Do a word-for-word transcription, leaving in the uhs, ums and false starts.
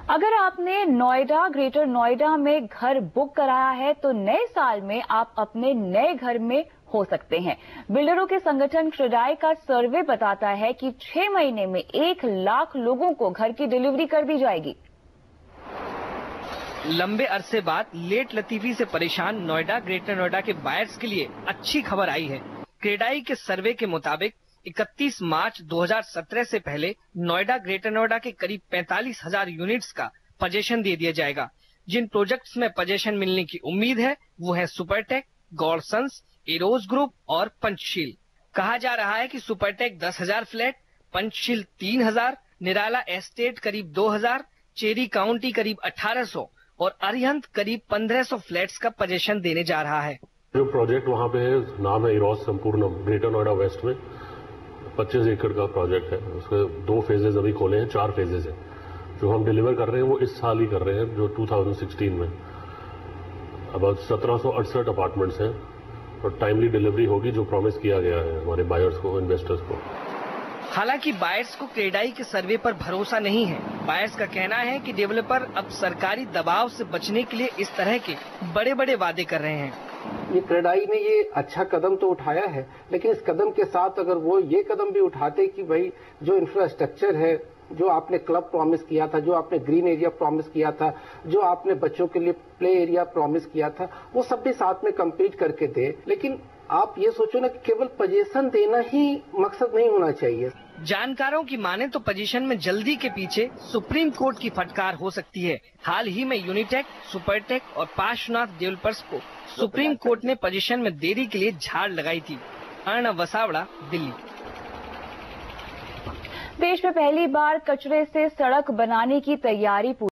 अगर आपने नोएडा, ग्रेटर नोएडा में घर बुक कराया है तो नए साल में आप अपने नए घर में हो सकते हैं। बिल्डरों के संगठन क्रेडाई का सर्वे बताता है कि छह महीने में एक लाख लोगों को घर की डिलीवरी कर दी जाएगी। लंबे अरसे बाद लेट लतीफी से परेशान नोएडा, ग्रेटर नोएडा के बायर्स के लिए अच्छी खबर आई है। क्रेडाई के सर्वे के मुताबिक इकतीस मार्च दो हज़ार सत्रह से पहले नोएडा, ग्रेटर नोएडा के करीब पैंतालीस हजार यूनिट्स का पजेशन दे दिया जाएगा। जिन प्रोजेक्ट्स में पजेशन मिलने की उम्मीद है वो है सुपरटेक, गॉडसंस, एरोस ग्रुप और पंचशील। कहा जा रहा है कि सुपरटेक दस हजार फ्लैट, पंचशील तीन हजार, निराला एस्टेट करीब दो हजार, चेरी काउंटी करीब अठारह सौ और अरिहंत करीब पंद्रह सौ फ्लैट्स का पजेशन देने जा रहा है। जो प्रोजेक्ट वहाँ पे है, नाम है एरोस संपूर्ण, ग्रेटर नोएडा वेस्ट में पच्चीस एकड़ का प्रोजेक्ट है। उसके दो फेजेज अभी खोले हैं, चार फेजेज हैं। जो हम डिलीवर कर रहे हैं वो इस साल ही कर रहे हैं, जो दो हज़ार सोलह में। अब सत्रह सौ अड़सठ अपार्टमेंट्स हैं और टाइमली डिलीवरी होगी, जो प्रॉमिस किया गया है हमारे बायर्स को, इन्वेस्टर्स को। हालांकि बायर्स को क्रेडाई के सर्वे पर भरोसा नहीं है। बायर्स का कहना है कि डेवलपर अब सरकारी दबाव से बचने के लिए इस तरह के बड़े बड़े वादे कर रहे हैं। ये क्रेडाई ने ये अच्छा कदम तो उठाया है, लेकिन इस कदम के साथ अगर वो ये कदम भी उठाते कि भाई जो इंफ्रास्ट्रक्चर है, जो आपने क्लब प्रॉमिस किया था, जो आपने ग्रीन एरिया प्रॉमिस किया था, जो आपने बच्चों के लिए प्ले एरिया प्रॉमिस किया था, वो सब भी साथ में कंप्लीट करके दे। लेकिन आप ये सोचो ना कि केवल पजेशन देना ही मकसद नहीं होना चाहिए। जानकारों की माने तो पजेशन में जल्दी के पीछे सुप्रीम कोर्ट की फटकार हो सकती है। हाल ही में यूनिटेक, सुपरटेक और पार्श्वनाथ डेवलपर्स को सुप्रीम कोर्ट ने पजेशन में देरी के लिए झाड़ लगाई थी। अर्णव वसावड़ा, दिल्ली। देश में पहली बार कचरे से सड़क बनाने की तैयारी